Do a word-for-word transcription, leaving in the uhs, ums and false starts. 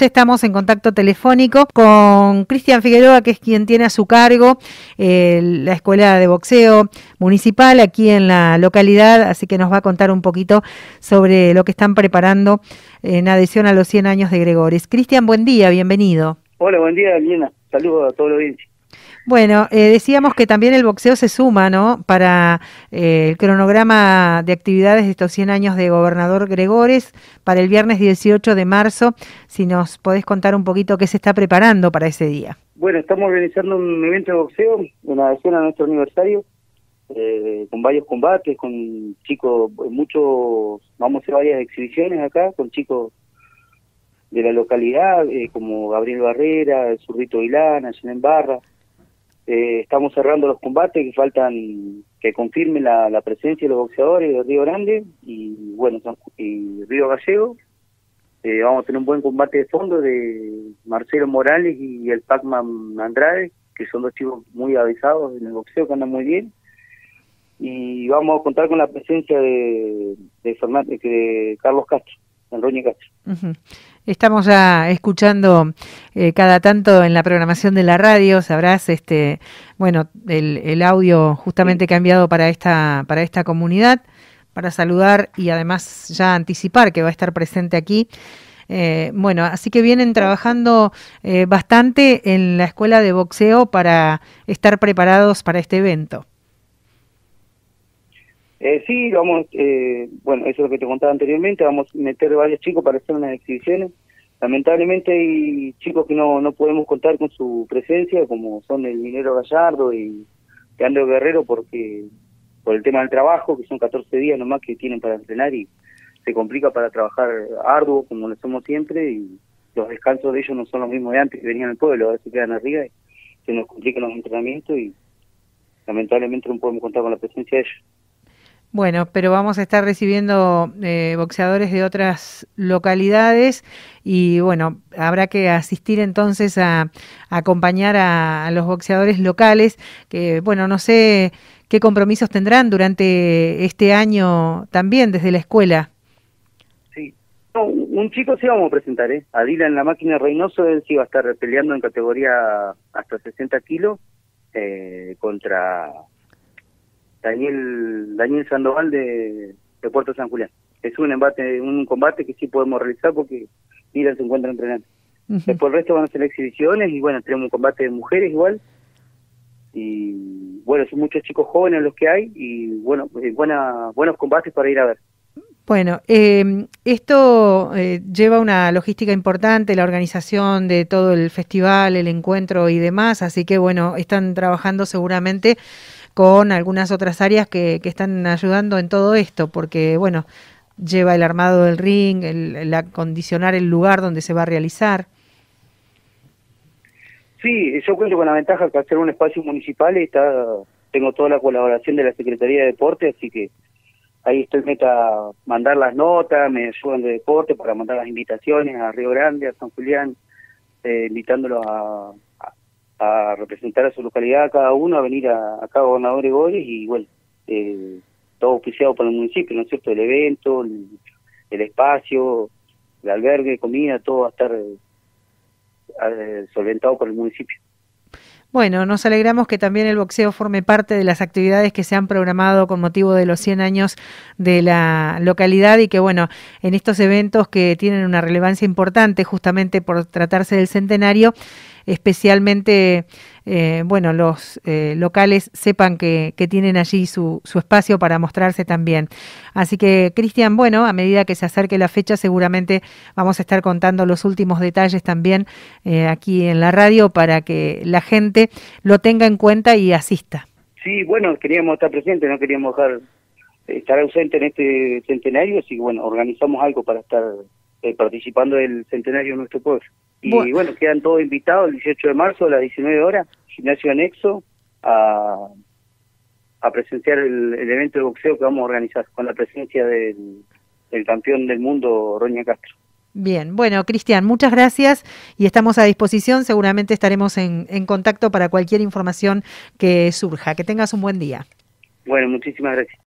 ya estamos en contacto telefónico con Cristian Figueroa, que es quien tiene a su cargo eh, la Escuela de Boxeo Municipal aquí en la localidad, así que nos va a contar un poquito sobre lo que están preparando en adhesión a los cien años de Gregores. Cristian, buen día, bienvenido. Hola, buen día, Lina. Saludos a toda la audiencia. Bueno, eh, decíamos que también el boxeo se suma, ¿no?, para eh, el cronograma de actividades de estos cien años de Gobernador Gregores para el viernes dieciocho de marzo. Si nos podés contar un poquito qué se está preparando para ese día. Bueno, estamos organizando un evento de boxeo en adhesión a nuestro aniversario, eh, con varios combates, con chicos, muchos, vamos a hacer varias exhibiciones acá, con chicos de la localidad, eh, como Gabriel Barrera, el Zurdito Vilana, Yenen Barra. Eh, estamos cerrando los combates que faltan, que confirmen la, la presencia de los boxeadores de Río Grande y bueno, y Río Gallego. Eh, vamos a tener un buen combate de fondo de Marcelo Morales y el Pac-Man Andrade, que son dos chicos muy avisados en el boxeo, que andan muy bien. Y vamos a contar con la presencia de, de, Fernando, de Carlos Castro, Enroñe Castro. Uh-huh. Estamos ya escuchando eh, cada tanto en la programación de la radio, sabrás, este, bueno, el, el audio justamente Sí. que ha enviado para esta, para esta comunidad, para saludar y además ya anticipar que va a estar presente aquí. Eh, bueno, así que vienen trabajando eh, bastante en la escuela de boxeo para estar preparados para este evento. Eh, sí, vamos, eh, bueno, eso es lo que te contaba anteriormente, vamos a meter varios chicos para hacer unas exhibiciones. Lamentablemente hay chicos que no, no podemos contar con su presencia, como son el Minero Gallardo y Leandro Guerrero, porque por el tema del trabajo, que son catorce días nomás que tienen para entrenar y se complica para trabajar arduo, como lo hacemos siempre, y los descansos de ellos no son los mismos de antes, que venían al pueblo, a veces quedan arriba y se nos complican los entrenamientos y lamentablemente no podemos contar con la presencia de ellos. Bueno, pero vamos a estar recibiendo eh, boxeadores de otras localidades y bueno, habrá que asistir entonces a, a acompañar a, a los boxeadores locales, que bueno, no sé qué compromisos tendrán durante este año también desde la escuela. Sí, no, un chico sí vamos a presentar, ¿eh? A Dylan La Máquina Reynoso, él sí va a estar peleando en categoría hasta sesenta kilos eh, contra Daniel Daniel Sandoval de, de Puerto San Julián. Es un embate, un combate que sí podemos realizar porque Dylan se encuentra entrenando. Uh-huh. Después el resto van a ser exhibiciones y bueno, tenemos un combate de mujeres igual. Y bueno, son muchos chicos jóvenes los que hay y bueno, buena, buenos combates para ir a ver. Bueno, eh, esto eh, lleva una logística importante, la organización de todo el festival, el encuentro y demás, así que bueno, están trabajando seguramente con algunas otras áreas que, que están ayudando en todo esto, porque bueno, lleva el armado del ring, el, el acondicionar el lugar donde se va a realizar. Sí, yo cuento con la ventaja que al ser un espacio municipal está, tengo toda la colaboración de la Secretaría de Deporte, así que ahí estoy meta a mandar las notas, me ayudan de deporte para mandar las invitaciones a Río Grande, a San Julián, eh, invitándolos a, a a representar a su localidad, a cada uno, a venir a, acá a Gobernador Gregores y bueno, eh, todo auspiciado por el municipio, ¿no es cierto? El evento, el, el espacio, el albergue, comida, todo va a estar eh, solventado por el municipio. Bueno, nos alegramos que también el boxeo forme parte de las actividades que se han programado con motivo de los cien años de la localidad y que, bueno, en estos eventos que tienen una relevancia importante justamente por tratarse del centenario, especialmente, eh, bueno, los eh, locales sepan que, que tienen allí su, su espacio para mostrarse también. Así que, Cristian, bueno, a medida que se acerque la fecha, seguramente vamos a estar contando los últimos detalles también eh, aquí en la radio para que la gente lo tenga en cuenta y asista. Sí, bueno, queríamos estar presentes, no queríamos dejar estar ausente en este centenario, así que bueno, organizamos algo para estar eh, participando del centenario de nuestro pueblo. Y bueno. bueno, quedan todos invitados el dieciocho de marzo a las diecinueve horas, gimnasio anexo, a, a presenciar el, el evento de boxeo que vamos a organizar con la presencia del, del campeón del mundo, Roña Castro. Bien, bueno, Cristian, muchas gracias y estamos a disposición. Seguramente estaremos en, en contacto para cualquier información que surja. Que tengas un buen día. Bueno, muchísimas gracias.